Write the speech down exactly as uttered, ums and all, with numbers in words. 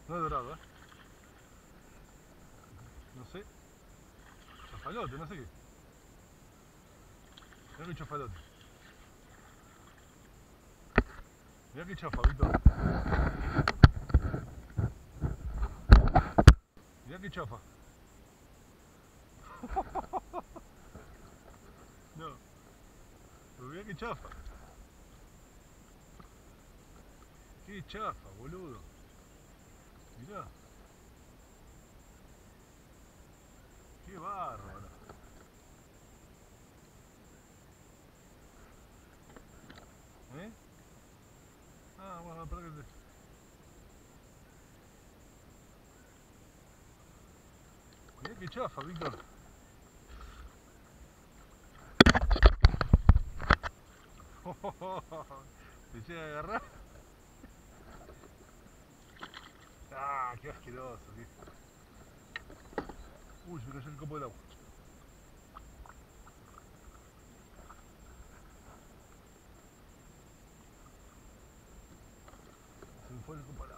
No es dorado, ¿eh? No sé. Chafalote, no sé qué. Mirá que chafalote. Mirá que chafa, Víctor. Mirá que chafa. No. Pero mirá que chafa. Qué chafa, boludo. Mirá. Qué bárbaro. ¿Eh? Ah, bueno, espera que te... Mirá que chafa, Víctor. ¿Te llega a agarrar? Ah, qué asqueroso, tío. Uy, se me cayó el copo del agua. Se me fue el copo del agua.